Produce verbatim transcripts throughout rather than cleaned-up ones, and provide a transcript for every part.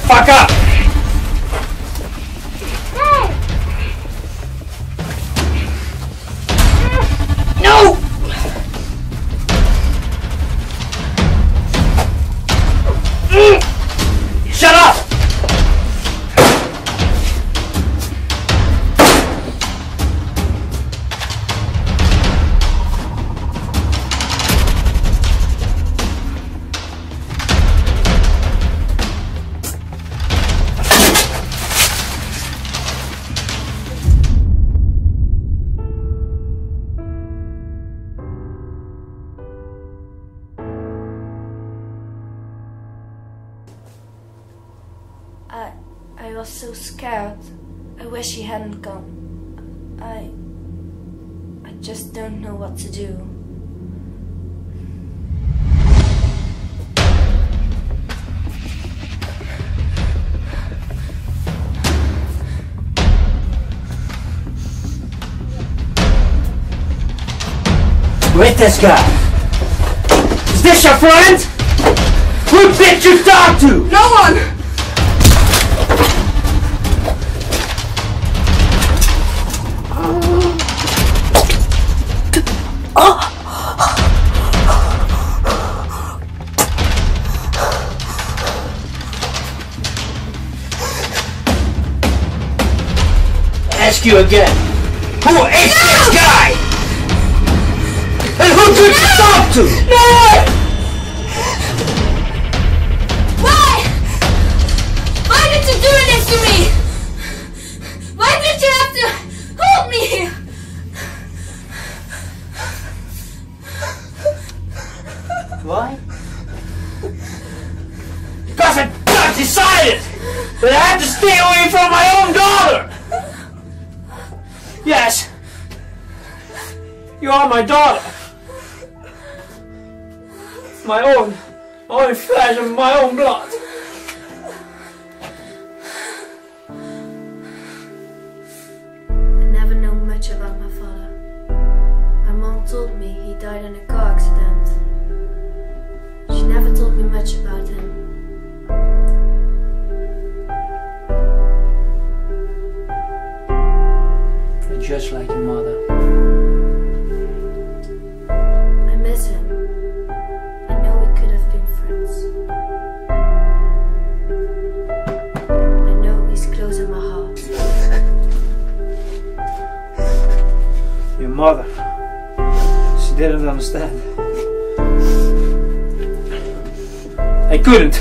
fuck up! No! Shut up! I, I was so scared. I wish he hadn't gone. I, I just don't know what to do. Who is this guy? Is this your friend? Who did you talk to? No one! Ask you again. Who is no! this guy? And who did no! you talk to? No! Why? Why did you do this to me? Why did you have to hold me? Why? Because I got decided that I had to stay away from my own daughter! Yes, you are my daughter. My own, my own flesh and my own blood. I never know much about my father. My mom told me he died in a car accident. She never told me much about him. You're just like your mother. I miss him. I know we could have been friends. I know he's close in my heart. Your mother. She didn't understand. I couldn't.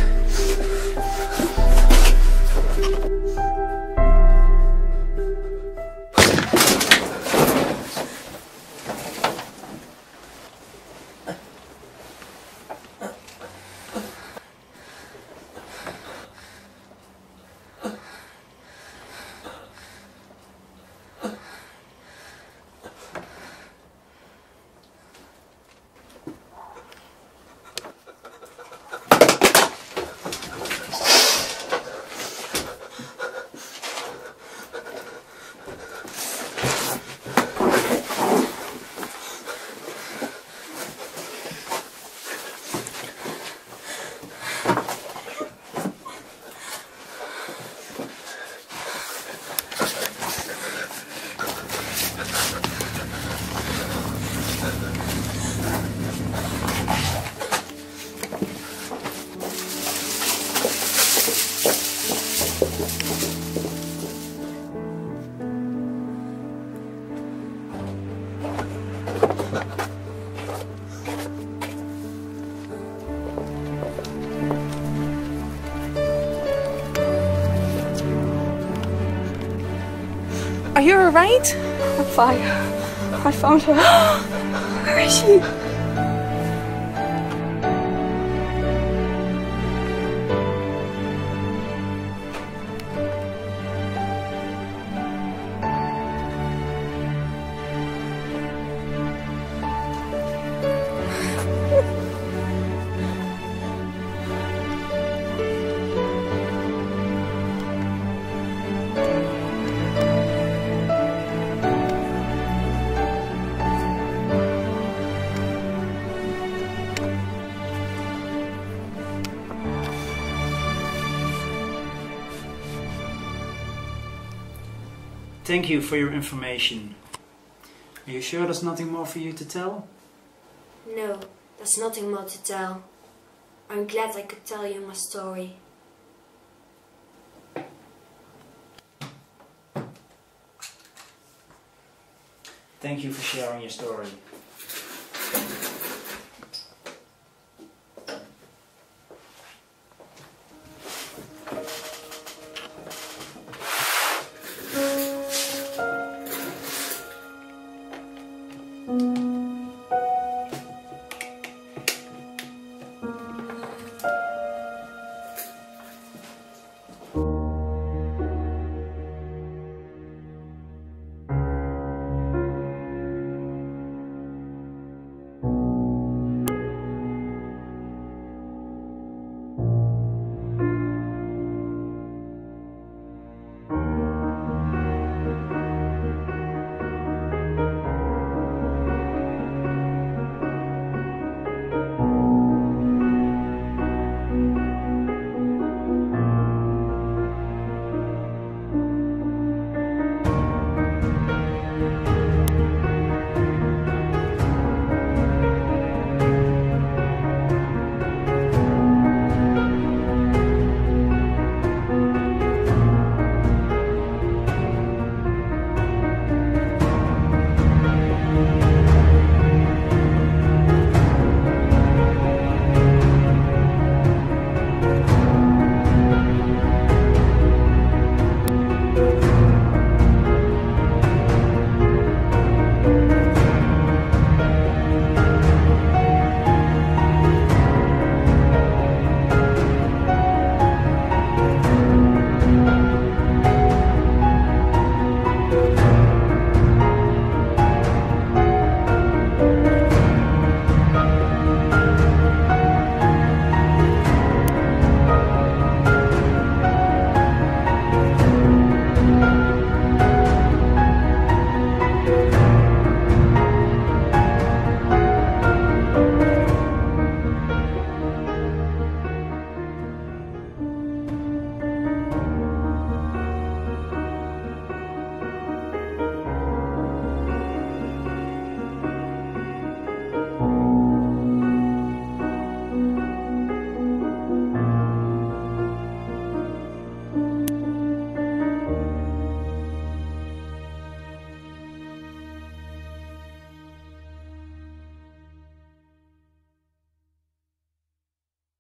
Are you alright? I'm fine. I found her. Where is she? Thank you for your information. Are you sure there's nothing more for you to tell? No, there's nothing more to tell. I'm glad I could tell you my story. Thank you for sharing your story.